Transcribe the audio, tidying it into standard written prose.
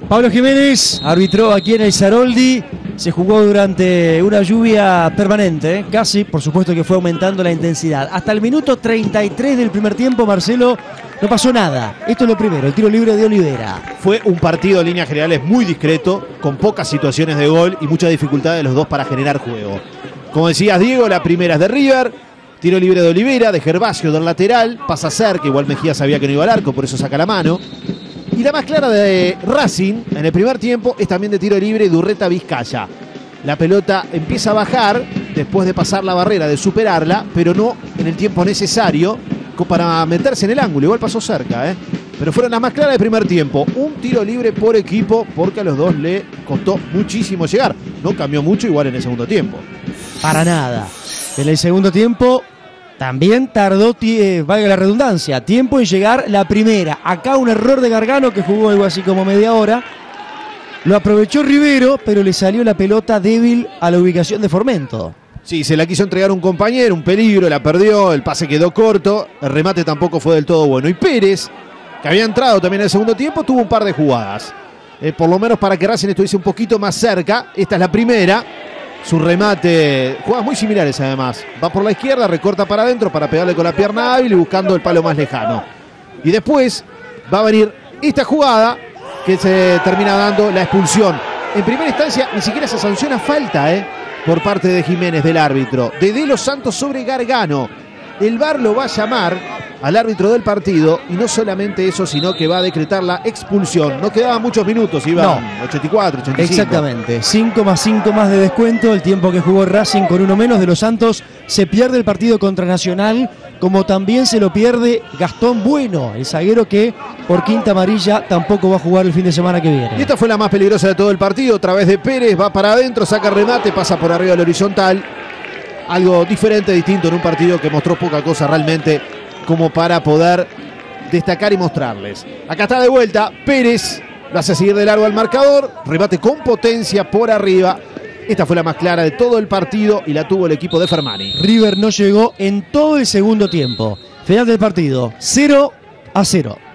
Pablo Jiménez arbitró aquí en el Saroldi. Se jugó durante una lluvia permanente, casi, por supuesto que fue aumentando la intensidad. Hasta el minuto 33 del primer tiempo, Marcelo, no pasó nada. Esto es lo primero, el tiro libre de Olivera. Fue un partido en líneas generales muy discreto, con pocas situaciones de gol y mucha dificultad de los dos para generar juego. Como decías, Diego, la primera es de River. Tiro libre de Olivera, de Gervasio del lateral. Pasa cerca, igual Mejía sabía que no iba al arco, por eso saca la mano. Y la más clara de Racing en el primer tiempo es también de tiro libre de Urreta Vizcaya. La pelota empieza a bajar después de pasar la barrera, de superarla, pero no en el tiempo necesario para meterse en el ángulo. Igual pasó cerca, pero fueron las más claras del primer tiempo. Un tiro libre por equipo porque a los dos le costó muchísimo llegar. No cambió mucho igual en el segundo tiempo. Para nada. En el segundo tiempo también tardó, valga la redundancia, tiempo en llegar la primera. Acá un error de Gargano que jugó algo así como media hora. Lo aprovechó Rivero, pero le salió la pelota débil a la ubicación de Formento. Sí, se la quiso entregar un compañero, un peligro, la perdió, el pase quedó corto, el remate tampoco fue del todo bueno. Y Pérez, que había entrado también en el segundo tiempo, tuvo un par de jugadas. Por lo menos para que Racing estuviese un poquito más cerca. Esta es la primera. Su remate, jugadas muy similares además. Va por la izquierda, recorta para adentro para pegarle con la pierna hábil y buscando el palo más lejano. Y después va a venir esta jugada que se termina dando la expulsión. En primera instancia ni siquiera se sanciona falta por parte de Jiménez, del árbitro. De Los Santos sobre Gargano. El VAR lo va a llamar al árbitro del partido y no solamente eso, sino que va a decretar la expulsión. No quedaban muchos minutos, iban 84, 85. Exactamente, 5 más 5 más de descuento, el tiempo que jugó Racing con uno menos. De Los Santos se pierde el partido contra Nacional, como también se lo pierde Gastón Bueno, el zaguero que por quinta amarilla tampoco va a jugar el fin de semana que viene. Y esta fue la más peligrosa de todo el partido, otra vez de Pérez, va para adentro, saca remate, pasa por arriba del horizontal. Algo diferente, distinto en un partido que mostró poca cosa realmente como para poder destacar y mostrarles. Acá está de vuelta, Pérez lo hace seguir de largo al marcador, remate con potencia por arriba. Esta fue la más clara de todo el partido y la tuvo el equipo de Fermani. River no llegó en todo el segundo tiempo. Final del partido, 0-0.